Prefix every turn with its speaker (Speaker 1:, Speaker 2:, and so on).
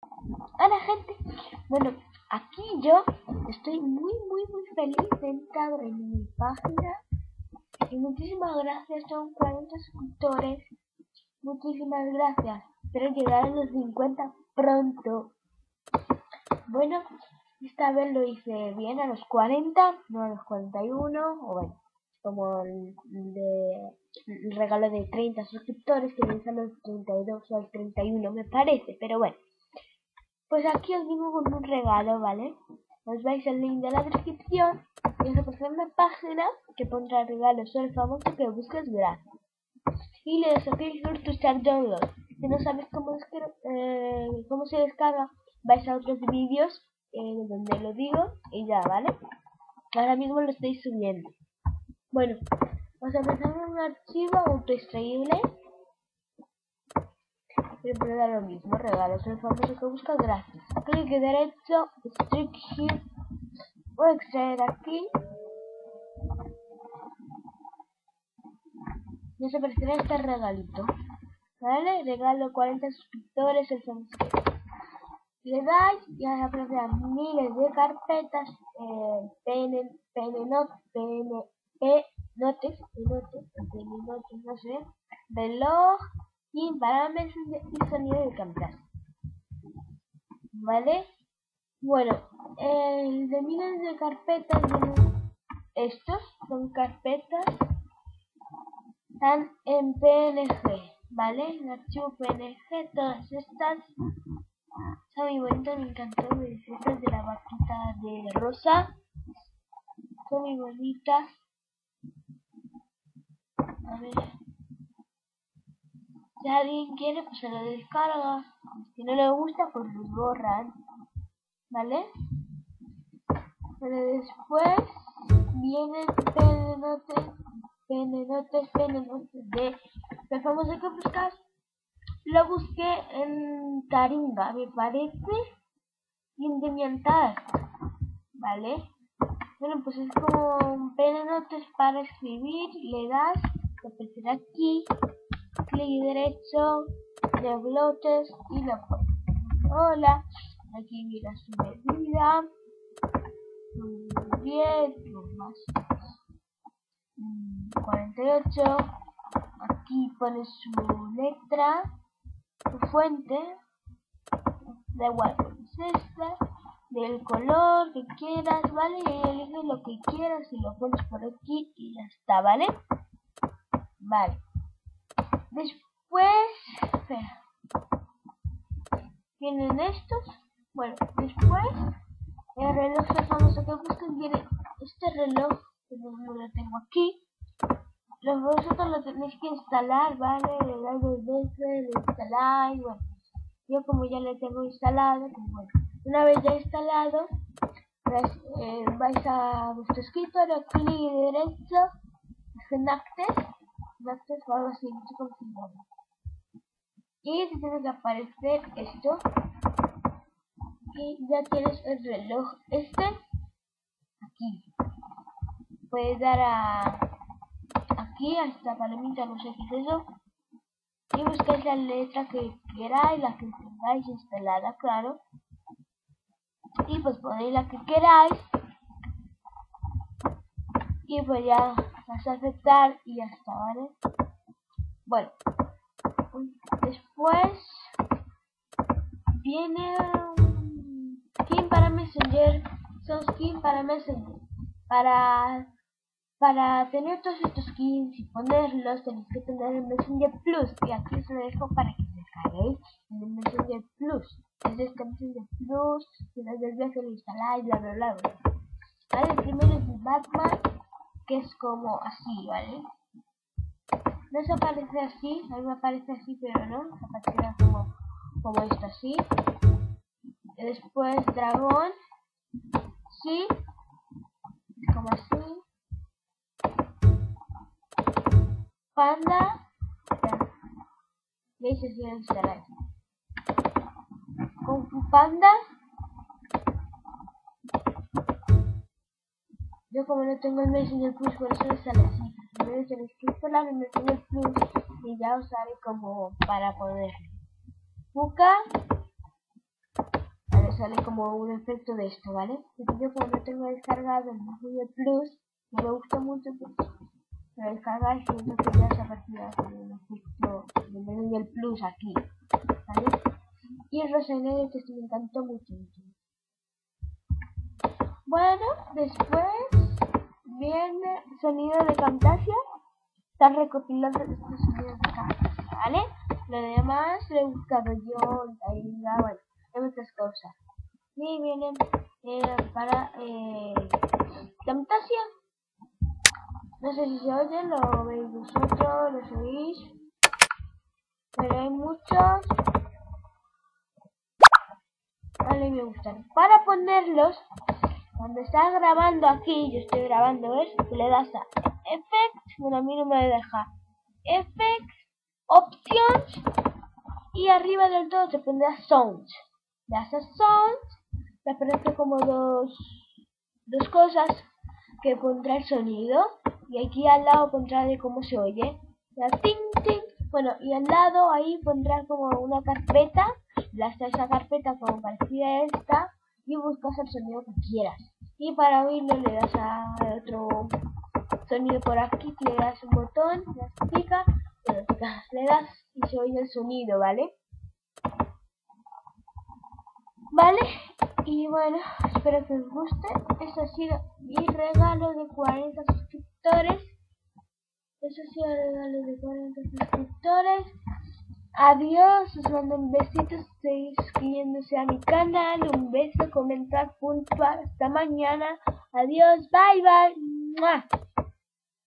Speaker 1: Hola gente, bueno, aquí yo estoy muy feliz de entrar en mi página y muchísimas gracias, son 40 suscriptores, muchísimas gracias, espero llegar a los 50 pronto. Bueno, esta vez lo hice bien a los 40, no a los 41, o bueno, como el regalo de 30 suscriptores que me a los 32 o al 31 me parece, pero bueno. Pues aquí os digo con un regalo, ¿vale? Os vais al link de la descripción y os aparecerá una página que pondrá regalo solo famoso que busques gratis. Y le desafío to start download. Si no sabes cómo se descarga, vais a otros vídeos donde lo digo y ya, ¿vale? Ahora mismo lo estoy subiendo. Bueno, os aparecerá un archivo autoextraíble. Siempre da lo mismo, regalos, el famoso que busca gratis. Clic derecho, Strict Here, voy a extraer aquí. Y os aparecerá este regalito. ¿Vale? Regalo 40 suscriptores, el famoso. Le dais y os aparecerán miles de carpetas, no sé, reloj, y parámetros y sonido de cantar. ¿Vale? Bueno, el de miles de carpetas, estos son carpetas, están en PNG, ¿vale? En archivo PNG, todas estas son muy bonitas, me encantó, me disfrutas de la vaquita de rosa, son muy bonitas. A ver, si alguien quiere, pues se lo descarga, si no le gusta, pues lo borran, ¿vale? Pero después vienen PNnotes de el famoso que buscas. Lo busqué en Taringa, me parece, y en Demiantar, ¿vale? Bueno, pues es como un PNnotes para escribir, le das, te aparecerá aquí, clic derecho, desbloques y lo pones. Hola, aquí mira su medida, 10 más 48, aquí pones su letra, su fuente, da igual, pones esta, del color que quieras, ¿vale? Y eliges lo que quieras y lo pones por aquí y ya está, ¿vale? Vale. Después, espera, vienen estos, bueno, después el reloj famoso que buscan viene este reloj, que no lo tengo aquí. Vosotros lo tenéis que instalar, ¿vale? Le dais dos veces, lo instaláis, bueno. Yo como ya lo tengo instalado, pues bueno. Una vez ya instalado, vais a vuestro escritorio, clic derecho, Synapses o algo así, no sé cómo se llama. Y te tiene que aparecer esto. Y ya tienes el reloj este aquí. Puedes dar aquí a esta palomita, no sé qué es eso, y buscáis la letra que queráis, la que tengáis instalada, claro, y pues ponéis la que queráis y pues ya vas a aceptar y ya está, ¿vale? Bueno, después viene un skin para Messenger, son skins para Messenger, para tener todos estos skins y ponerlos tenéis que tener el Messenger Plus, y aquí os lo dejo para que descarguéis el Messenger Plus. Es este Messenger Plus, y desde el viaje lo instaláis, bla bla bla bla. ¿Vale? El primero es el Batman, que es como así, ¿vale? No se aparece así, a mí me aparece así, pero no, se aparecerá como esto así. Después dragón, sí, como así. Panda, veis así lo instaláis. Kung Fu Panda, yo como no tengo el Messenger Plus, por eso sale así. Primero tenéis que instalar el Messenger Plus y ya os sale como para poder. Puka, sale como un efecto de esto, ¿vale? Yo como no tengo descargado el Google Plus, no me gusta mucho, pues lo descargar y siento que ya se recibe un efecto del Plus aquí, ¿vale? Y el Rosario que me encantó mucho. Bueno, después viene sonido de Camtasia. Está recopilando estos sonidos de Camtasia, ¿vale? Lo demás lo he buscado yo, ahí ya, bueno, hay muchas cosas. Y vienen para Camtasia. No sé si se oye, lo veis vosotros, lo oís. Pero hay muchos. Vale, me gustan. Para ponerlos, cuando estás grabando aquí, yo estoy grabando, ¿ves? Tú le das a Effects, bueno, a mí no me deja. Effects, Options, y arriba del todo te pondrá Sounds. Le das a Sounds, te aparece como dos cosas que pondrá el sonido, y aquí al lado pondrá de cómo se oye. La ting ting. Bueno, y al lado ahí pondrá como una carpeta, le das a esa carpeta como parecida a esta, y buscas el sonido que quieras. Y para oírlo le das a otro sonido por aquí, le das un botón, le das y se oye el sonido, ¿vale? ¿Vale? Y bueno, espero que os guste. Este ha sido mi regalo de 40 suscriptores. Eso ha sido el regalo de 40 suscriptores. Adiós, os mando un besito, estoy suscribiéndose a mi canal. Un beso, comentar, puntual. Hasta mañana. Adiós, bye bye. ¡Mua!